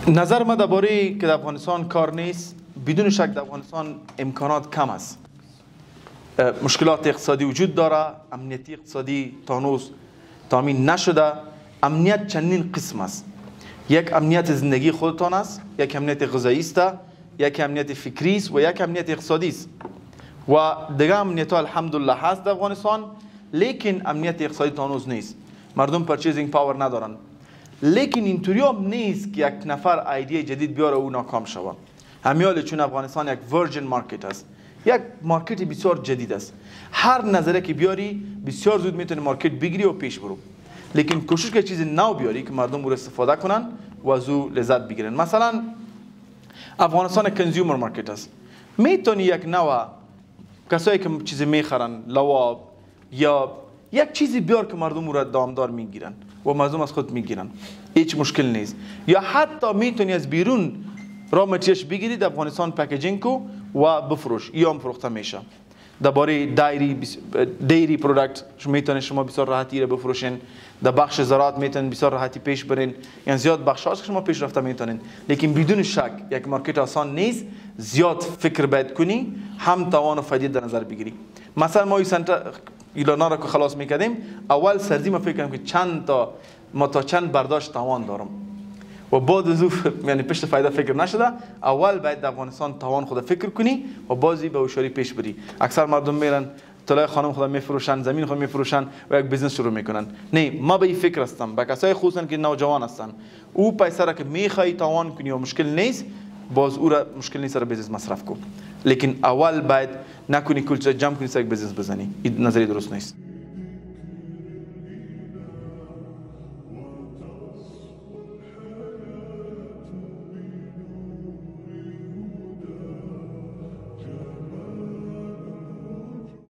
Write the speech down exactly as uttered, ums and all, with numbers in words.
نظر ما درباره که در افغانستان کار نیست، بدون شک در افغانستان امکانات کم است. مشکلات اقتصادی وجود داره، امنیتی اقتصادی تانوز تامین نشده. امنیت چندین قسم است. یک امنیت زندگی خودتان است، یک امنیت غذایی است، یک امنیت فکری است و یک امنیت اقتصادی است. و دیگه امنیت ها الحمدلله هست در افغانستان، لیکن امنیت اقتصادی تانوز نیست. مردم پرچیزینگ پاور ندارن. لیکن اینطوری هم نیست که یک نفر ایده جدید بیاره و ناکام شود. همیاله چون افغانستان یک ورجن مارکت است، یک مارکت بسیار جدید است. هر نظره که بیاری بسیار زود میتونه مارکت بگیری و پیش برو. لیکن کوشش که چیز نو بیاری که مردم رو استفاده کنن و از او لذت بگیرن. مثلا افغانستان کنزیومر مارکت است. میتونی یک نوع کسایی که چیز میخرن، لواب یا یک چیزی بیار که مردم رو دامدار میگیرن و مردم از خود میگیرن، هیچ مشکل نیست. یا حتی میتونی از بیرون را متریالش بگیری، در افغانستان پکیجینگ کو و بفروش، یا هم فروخته میشه. درباره دایری دیری پروداکت میتونید شما بسیار راحتی را بفروشین. در بخش زراعت میتونید بسیار راحتی پیش برین. یعنی زیاد بخش هاست که شما پیش رفته میتونین. لیکن بدون شک یک مارکت آسان نیست. زیاد فکر باید کنی، هم توان و فایده در نظر بگیری. مثلا ما این سنتر ایلانا را که خلاص میکردیم، اول سرزی ما فکر کردم که چند تا ما تا چند برداشت توان دارم و بعد از یعنی پشت فایده فکر نشده. اول باید در افغانستان توان خود فکر کنی و بازی به هوشیاری پیش بری. اکثر مردم میرن طلای خانم خود میفروشن، زمین خود میفروشن و یک بیزنس شروع میکنن. نه، ما به این فکر هستم، با کسای خصوصا که نوجوان هستن، او پیسه را که میخوای توان کنی و مشکل نیست، باز او را مشکل نیست را بیزنس مصرف کن. لیکن اول باید نکنی کل چیز جمع کنی سر یک بیزنس بزنی. این نظری درست نیست.